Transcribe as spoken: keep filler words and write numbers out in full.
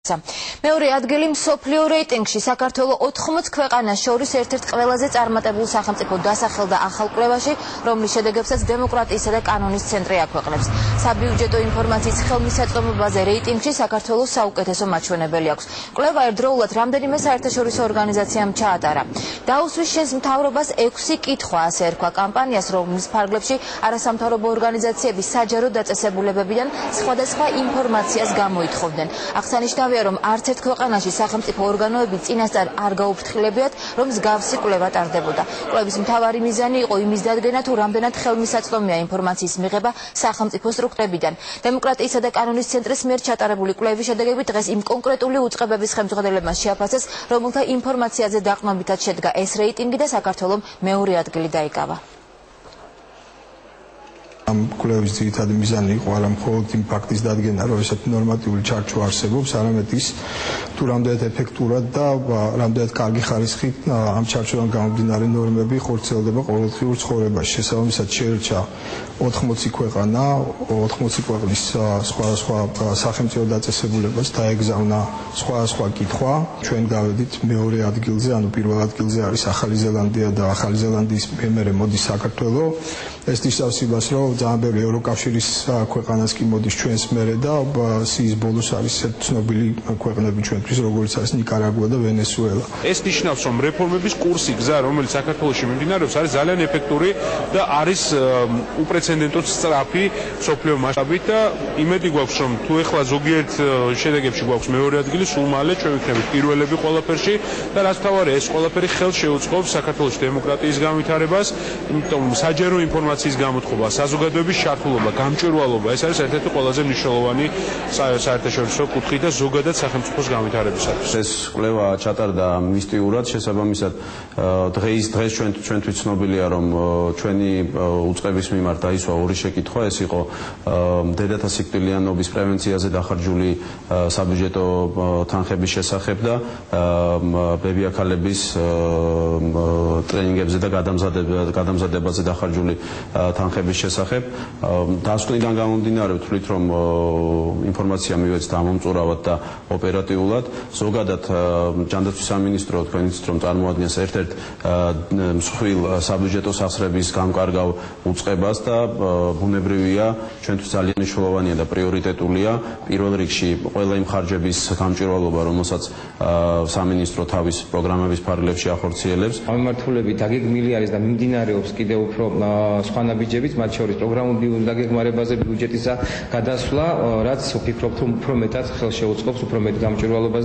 მეორე ადგილი მსოფლიო რეიტინგში საქართველო ოთხმოც ქვეყანას შორის ერთ-ერთ ყველაზე წარმატებულ სახელმწიფო დასახელდა ახალ კვლევაში, რომლის შედეგებსაც დემოკრატიისა და კანონის ცენტრი აქვეყნებს. საბიუჯეტო ინფორმაციის ხელმისაწვდომობაზე რეიტინგში საქართველოს საუკეთესო მაჩვენებელი აქვს. კვლევა ერთდროულად რამდენიმე საერთაშორისო ორგანიზაციამ ჩაატარა. დაუსვის შენს მთავრობას ექვსი კითხვა, ასე ერქვა კამპანიას, რომლის ფარგლებში არასამთავრობო ორგანიზაციები საჯარო დაწესებულებებიდან სხვადასხვა ინფორმაციას გამოითხოვდნენ. აღსანიშნავია, რომ არც ერთ ქვეყანაში სახელმწიფო ორგანოები წინასწარ არ გაუფრთხილებიათ, რომ მსგავსი კვლევა ტარდებოდა. კვლევის მთავარი მიზანი იყო იმის დადგენა, თუ რამდენად ხელმისაწვდომია ინფორმაციის მიღება სახელმწიფო სტრუქტურებიდან. დემოკრატიისა და კანონის ცენტრის მიერ ჩატარებული კვლევის შედეგები დღეს იმ კონკრეტული უწყებების ხელმძღვანელებმა შეაფასეს, რომელთა ინფორმაციაზე დაყრდნობითად შედგა ეს რეიტინგი და საქართველომ მეორე ადგილი დაიკავა. ამ კვლევის ძირითადი მიზანი იყო არა მხოლოდ იმ ფაქტის დადგენა, რომ ესეთი ნორმატიული ჩარჩო არსებობს, არამედ ის თუ რამდენად ეფექტურად და რამდენად კარგი ხარისხით ამ ჩარჩოდან გამომდინარე ნორმები ხორციელდება ყოველდღიურ ცხოვრებაში. შესაბამისად შეერჩა ოთხმოცი ქვეყანა, ოთხმოცი ქვეყნის სხვადასხვა სახელმწიფო დაწესებულებას დაეგზავნა სხვადასხვა კითხვა. ჩვენ გავედით მეორე ადგილზე, ანუ პირველ ადგილზე არის ახალი ზელანდია და ახალი ზელანდიის მერე მოდის საქართველო. ეს ნიშნავს იმას, რომ ძალიან ბევრი ევროკავშირის ქვეყანას კი მოდის ჩვენს მერე და სიის ბოლოს არის ცნობილი ქვეყნები ჩვენთვის, როგორც არის ნიკარაგუა და ვენესუელა. ეს ნიშნავს, რომ რეფორმების კურსი, გზა, რომელიც საქართველოში მიმდინარეობს, არის ძალიან ეფექტური და არის უპრეცედენტოდ სწრაფი მსოფლიო მასშტაბით და იმედი გვაქვს, რომ თუ ეხლა ზოგიერთ შედეგებში გვაქვს მეორე ადგილი, სულ მალე ჩვენ ვიქნებით პირველები ყველაფერში და რაც თავარია, ეს ყველაფერი ხელს შეუწყობს საქართველოში დემოკრატიის განვითარებას, იმიტომ საჯარო ინფორმაციის გამოთხოვა, საზოგადოების ჩართულობა, გამჭვირვალობა, ეს არის ერთ-ერთი ყველაზე მნიშვნელოვანი საერთაშორისო კუთხით და ზოგადად სახელმწიფოს განვითარებისათვის. ეს კვლევა ჩატარდა მისტიურად, შესაბამისად დღეს დღეს ჩვენ ჩვენთვის ცნობილია, რომ ჩვენი უწყების მიმართ დაისვა ორი შეკითხვა, ეს იყო დედათა სიკვდილიანობის პრევენციაზე დახარჯული საბიუჯეტო თანხების შესახებ და ბებიაქალების ტრენინგებზე და გადამზადებაზე დახარჯული თანხების შესახებ. დასკვნიდან გამომდინარე ვთვლით, რომ ინფორმაცია მივეცდა ამომწურავად და ოპერატიულად. ზოგადად ჯანდაცვის სამინისტრო თქვენ იცით, რომ წარმოადგენს ერთ-ერთ მსხვილ საბიუჯეტო სახსრების გამკარგავ უწყებას და ბუნებრივია, ჩვენთვის ძალიან მნიშვნელოვანია და პრიორიტეტულია პირველ რიგში ყველა იმ ხარჯების გამჭვირვალობა, რომელსაც სამინისტრო თავის პროგრამების ფარგლებში ახორციელებს. გამართულებით დაგეგმილი არის და მიმდინარეობს კიდევ უფრო სხვა ნაბიჯებით, მათ შორის პროგრამული დაგეგმარებაზე, ბიუჯეტისა გადასვლა, რაც ვფიქრობთ, რომ უფრო მეტად ხელს შეუწყობს, უფრო მეტ გამჭვირვალობას